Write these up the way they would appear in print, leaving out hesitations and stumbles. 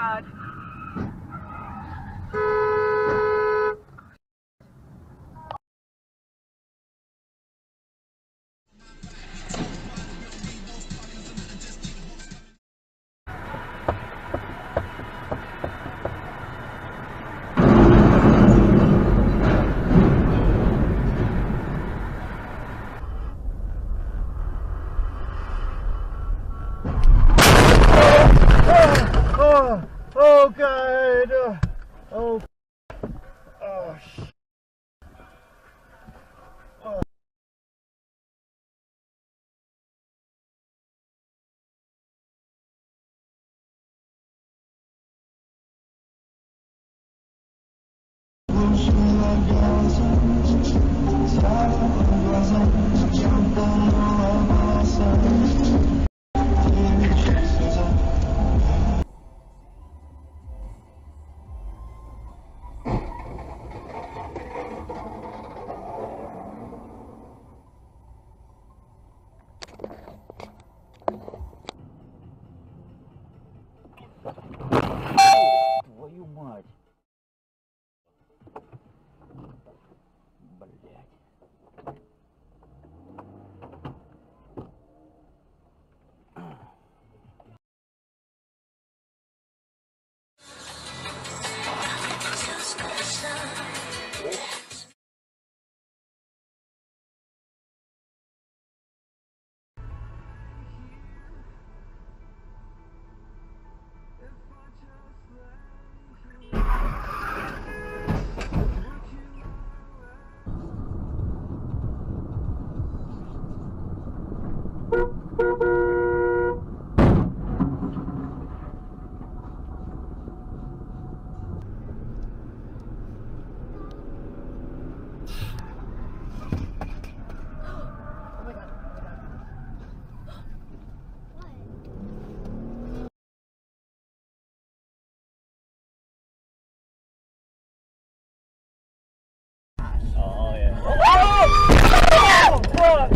God. Oh God! Oh. Oh. Oh. Твою мать. Блять. Oh yeah. Oh! Oh!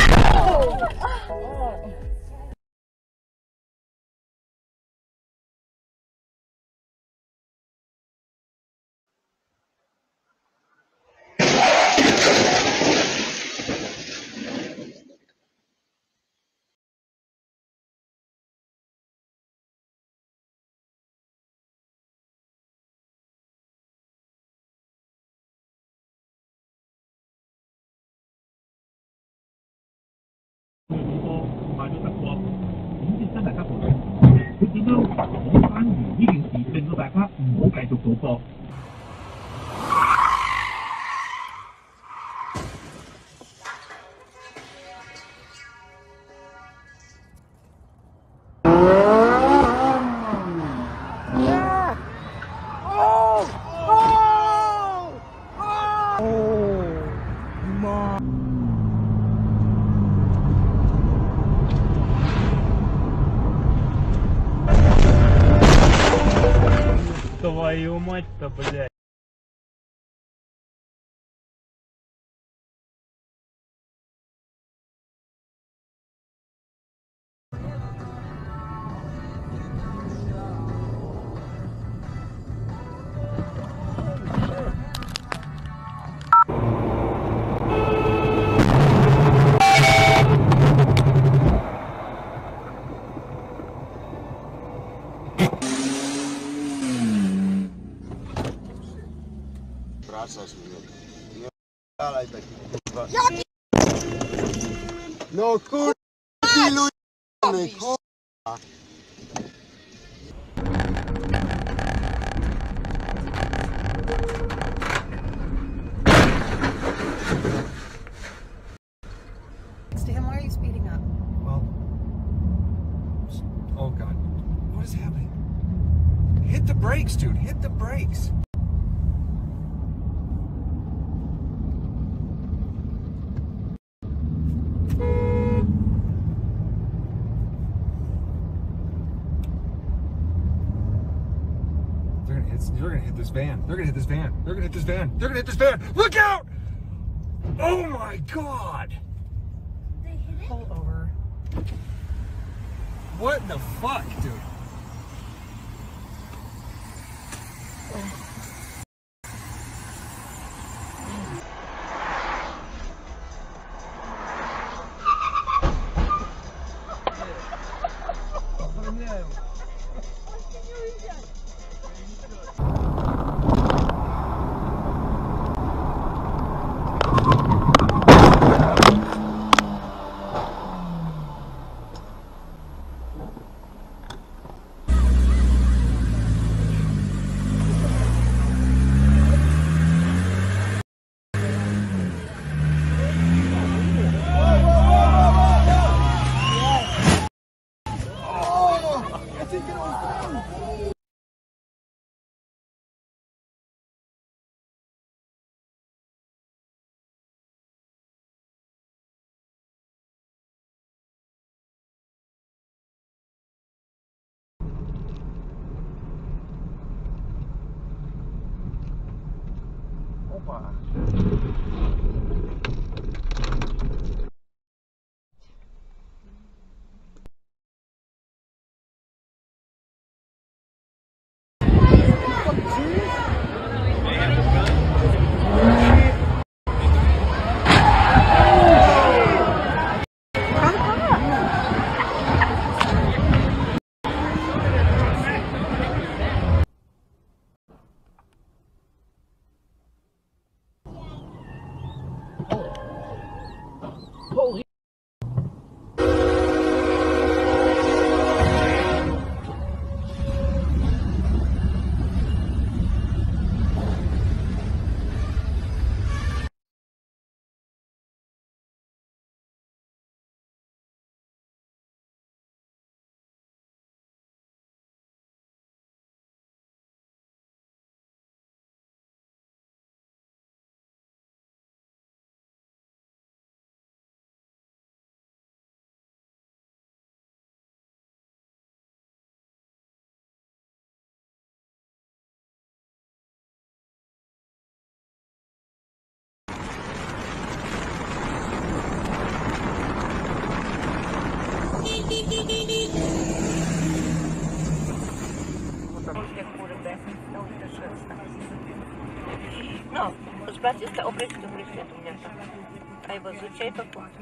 Твою мать-то, блядь. No kurwa, pilujemy, kurwa. Stan, why are you speeding up? Well, oh God, what is happening? Hit the brakes, dude, hit the brakes. They're gonna hit this van. They're gonna hit this van. They're gonna hit this van. They're gonna hit this van. Look out! Oh my God! They hit it? Pull over. What the fuck, dude? Опа. No, sprawdź, jest ta obryć, to bryśnie tu mnie tak. A jego życie to tu.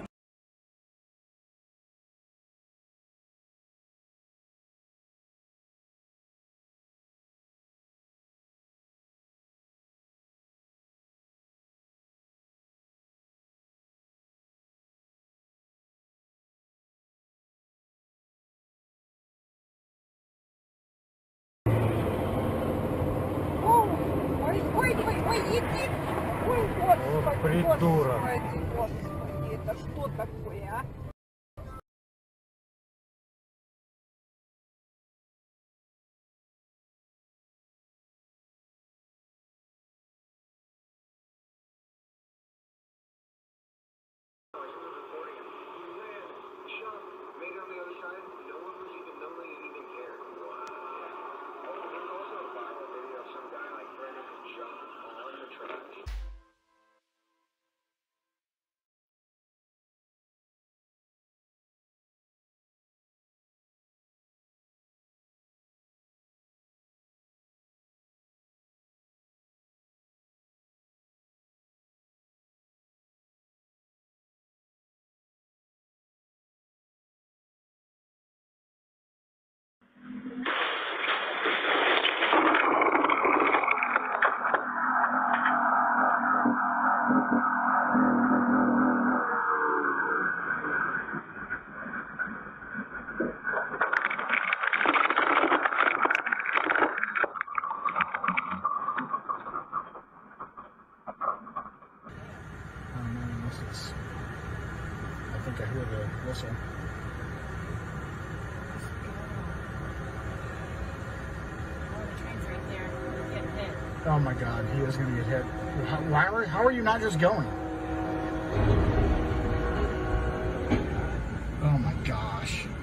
Ой, иди! Ой, господи, придурок. господи, это что такое, а? I think I hear the whistle. Oh my God, he is going to get hit. How are you not just going? Oh my gosh.